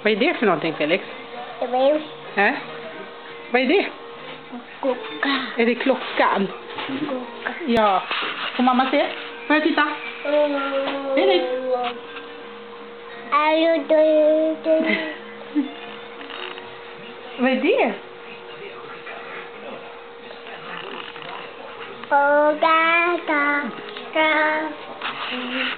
Vad är det för någonting, Felix? Det var Vad är det? klocka. Är det klockan? Klocka. Ja. Får mamma se? Får jag titta? Felix? Vad är det? Oh,